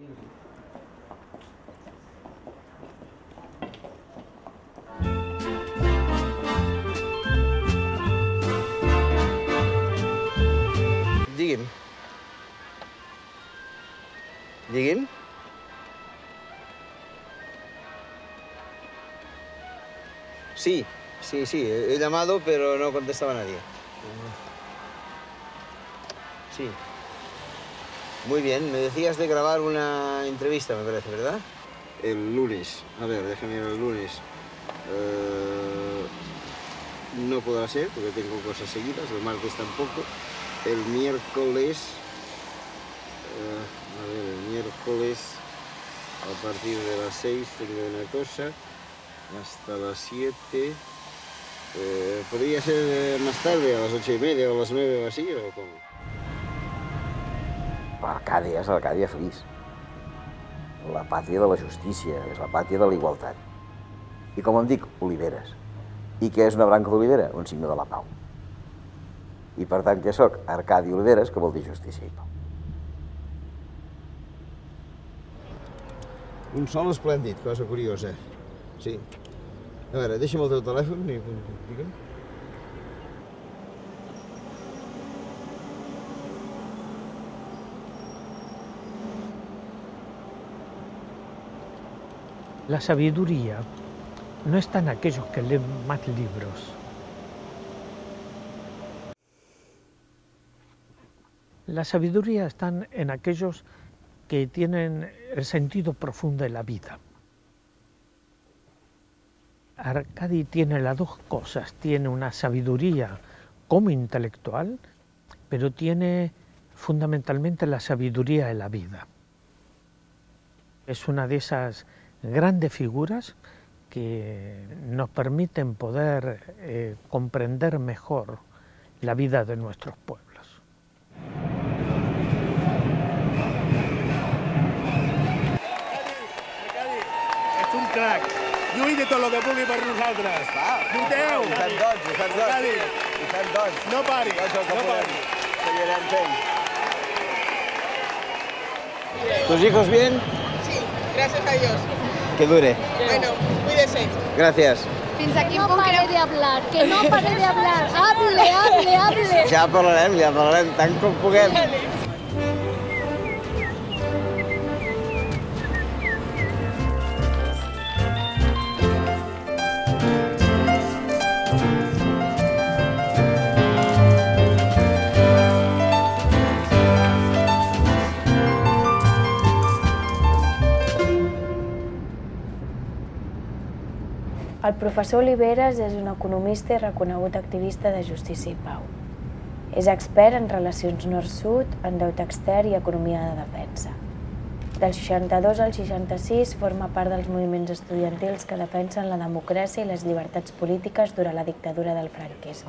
Digui'm. Digui'm. Sí, he llamado, pero no contestaba nadie. Sí. Muy bien, me decías de grabar una entrevista, me parece, ¿verdad? El lunes. A ver, déjame ver el lunes. No podrá ser, porque tengo cosas seguidas. El martes tampoco. El miércoles... el miércoles a partir de las 6 tengo una cosa. Hasta las 7. ¿Podría ser más tarde, a las 8:30 o a las 9 o así, o cómo? L'Arcàdia és l'Arcàdia feliç. La pàtria de la justícia, és la pàtria de la igualtat. I com em dic, Oliveres. I què és una branca d'olivera? Un signe de la pau. I per tant, què sóc? Arcadi Oliveres, que vol dir justícia i pau. Un sol esplèndid, cosa curiosa. Sí. A veure, deixa'm el teu telèfon i digue'm. La sabiduría no está en aquellos que leen más libros. La sabiduría está en aquellos que tienen el sentido profundo de la vida. Arcadi tiene las dos cosas, tiene una sabiduría como intelectual, pero tiene fundamentalmente la sabiduría de la vida. Es una de esas grandes figuras que nos permiten poder comprender mejor la vida de nuestros pueblos. És un crac. Lluís de tot el que pugui per nosaltres. Lluiteu! Ho fem tots. No pari, no pari. Seguirem fent. ¿Tus hijos bien? Sí, gracias a Dios. Que dure. Bueno, cuídese. Gracias. Que no pare de hablar, que no pare de hablar. Hable. Ja parlarem tant com puguem. El professor Oliveres és un economista i reconegut activista de justícia i pau. És expert en relacions nord-sud, en deute extern i economia de defensa. Del 62 al 66 forma part dels moviments estudiantils que defensen la democràcia i les llibertats polítiques durant la dictadura del franquisme.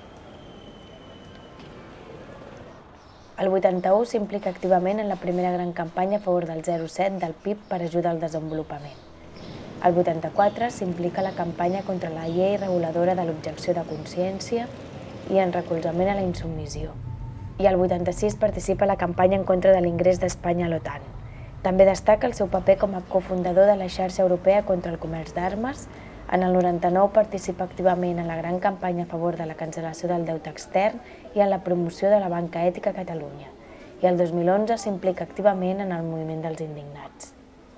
El 81 s'implica activament en la primera gran campanya a favor del 0,7 del PIB per ajudar al desenvolupament. El 84 s'implica a la campanya contra la llei reguladora de l'objecció de consciència i en recolzament a la insubmissió. I el 86 participa a la campanya en contra de l'ingrés d'Espanya a l'OTAN. També destaca el seu paper com a cofundador de la xarxa europea contra el comerç d'armes. En el 99 participa activament en la gran campanya a favor de la cancel·lació del deute extern i en la promoció de la banca ètica a Catalunya. I el 2011 s'implica activament en el moviment dels indignats.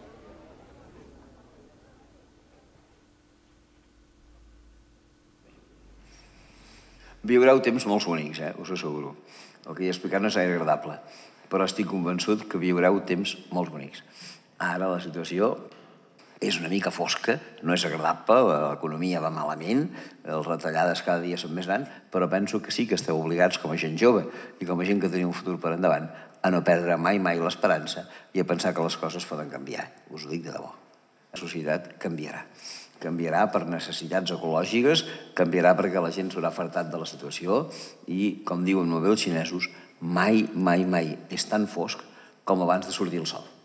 Viureu temps molt bonics, us ho asseguro. El que he explicat no és gaire agradable, però estic convençut que viureu temps molt bonics. Ara la situació és una mica fosca, no és agradable, l'economia va malament, les retallades cada dia són més grans, però penso que sí que esteu obligats com a gent jove i com a gent que teniu un futur per endavant a no perdre mai l'esperança i a pensar que les coses poden canviar. Us ho dic de debò. La societat canviarà. Canviarà per necessitats ecològiques, canviarà perquè la gent s'haurà fartat de la situació i, com diuen molt bé els xinesos, mai és tan fosc com abans de sortir el sol.